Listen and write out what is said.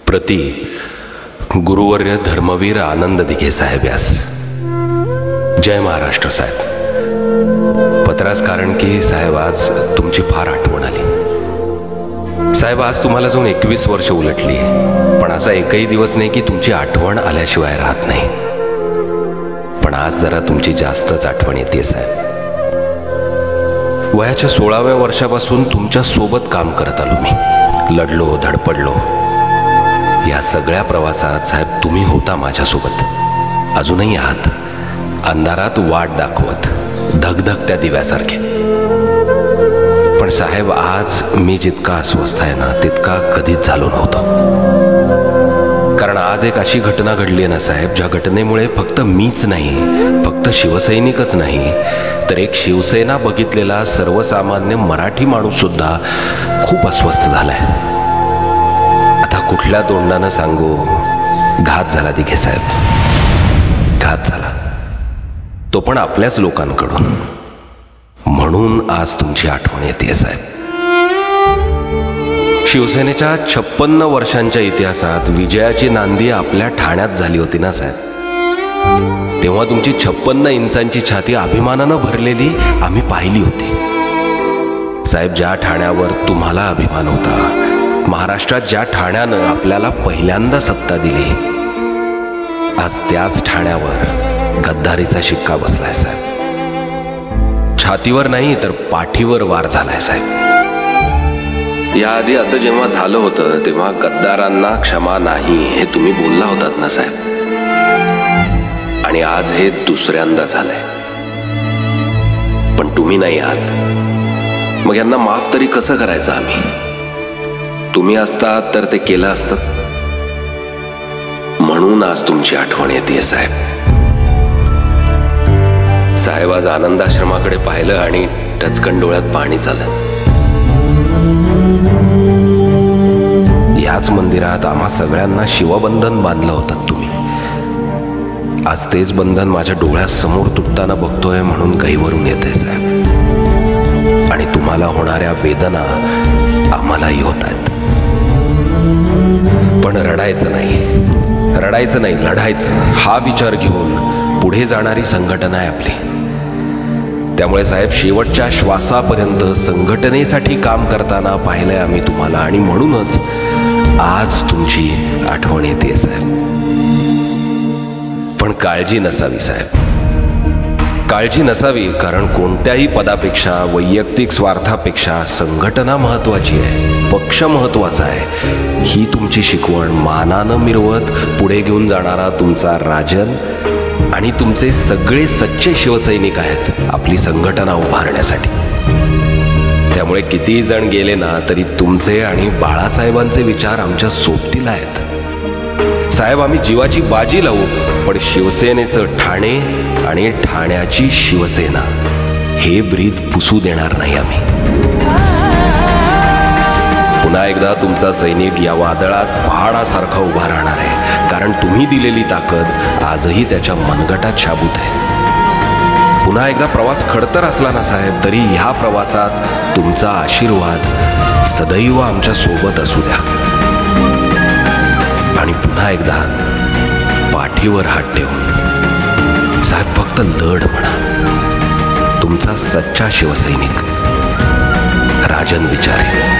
प्रति गुरुवर्य धर्मवीर आनंद दिघे साहेब यास. जय महाराष्ट्र साहेब. पत्रास कारण की साहेब आज तुमची फार आठवण आली. साहेब आज तुम्हाला जाऊन 21 वर्ष उलटली, पण असा एकही दिवस नाही की तुमची आठवण आल्याशिवाय राहत नाही. पण आज जरा तुमची जास्तच आठवण येते साहेब. वयाच्या 16व्या वर्षापासून तुमच्या सोबत काम करत आलो मी. लढलो, धडपडलो. या सगळ्या प्रवासात साहेब तुम्ही होता माझ्यासोबत, अजूनही आहात. अंधारात वाट दाखवत, धगधगत्या दिव्यासारखे. पण साहेब आज मी जितका अस्वस्थ आहे ना तितका कधीच झालो नव्हतो. कारण आज एक अशी घटना घडली ना साहेब, ज्या घटनेमुळे फक्त मीच नाही, फक्त शिवसैनिकच नाही, तर एक शिवसेना बघितलेला सर्वसामान्य मराठी माणूस सुद्धा खूप अस्वस्थ झालाय. आता कुठल्या तोंडानं सांगू, घात झाला दिघे साहेब, घात झाला. तो पण आपल्याच लोकांकडून. म्हणून आज तुमची आठवण येते साहेब. शिवसेनेच्या 56 वर्षांच्या इतिहासात विजयाची नांदी आपल्या ठाण्यात झाली होती ना साहेब. तेव्हा तुमची 56 इंचांची छाती अभिमानानं भरलेली आम्ही पाहिली होती. साहेब ज्या ठाण्यावर तुम्हाला अभिमान होता, महाराष्ट्रात ज्या ठाण्यानं आपल्याला पहिल्यांदा सत्ता दिली, आज त्याच ठाण्यावर गद्दारीचा शिक्का बसलाय साहेब. छातीवर नाही तर पाठीवर वार झालाय साहेब. याआधी असं जेव्हा झालं होतं तेव्हा गद्दारांना क्षमा नाही हे तुम्ही बोलला होतात ना साहेब. आणि आज हे दुसऱ्यांदा झालंय. पण तुम्ही नाही आहात, मग यांना माफ तरी कसं करायचं आम्ही? तुम्ही असतात तर ते केलं असतं. म्हणून आज तुमची आठवण येते साहेब. साहेब आज आनंदाश्रमाकडे पाहिलं आणि टचकन डोळ्यात पाणी झालं. याच मंदिरात आम्हा सगळ्यांना शिवबंधन बांधलं होतं तुम्ही. आज तेच बंधन माझ्या डोळ्यासमोर तुटताना बघतोय म्हणून गहिवरून येते साहेब. आणि तुम्हाला होणाऱ्या वेदना आम्हालाही होत आहेत. पण रडायचं नाही, रडायचं नाही, लढायचं हा विचार घेऊन पुढे जाणारी संघटना आहे आपली. त्यामुळे साहेब शेवटच्या श्वासापर्यंत संघटनेसाठी काम करताना पाहिलंय आम्ही तुम्हाला. आणि म्हणूनच आज तुमची आठवण येते साहेब. पण काळजी नसावी साहेब, काळजी नसावी. कारण कोणत्याही पदापेक्षा, वैयक्तिक स्वार्थापेक्षा संघटना महत्वाची आहे, पक्ष महत्वाचा आहे. ही तुमची शिकवण मानानं मिरवत पुढे घेऊन जाणारा तुमचा राजन आणि तुमचे सगळे सच्चे शिवसैनिक आहेत आपली संघटना उभारण्यासाठी. त्यामुळे कितीही जण गेले ना तरी तुमचे आणि बाळासाहेबांचे विचार आमच्या सोबतीला आहेत साहेब. आम्ही जीवाची बाजी लावू, पण शिवसेनेचं ठाणे आणि ठाण्याची शिवसेना हे ब्रीद पुसू देणार नाही आम्ही. पुन्हा एकदा तुमचा सैनिक या वादळात पहाडासारखा उभा राहणार आहे. कारण तुम्ही दिलेली ताकद आजही त्याच्या मनगटात शाबूत आहे. पुन्हा एकदा प्रवास खडतर असला ना साहेब, तरी ह्या प्रवासात तुमचा आशीर्वाद सदैव आमच्या सोबत असू द्या. आणि पुन्हा एकदा पाठीवर हात ठेवून साहेब फक्त लढ म्हणा. तुमचा सच्चा शिवसैनिक राजन विचारे.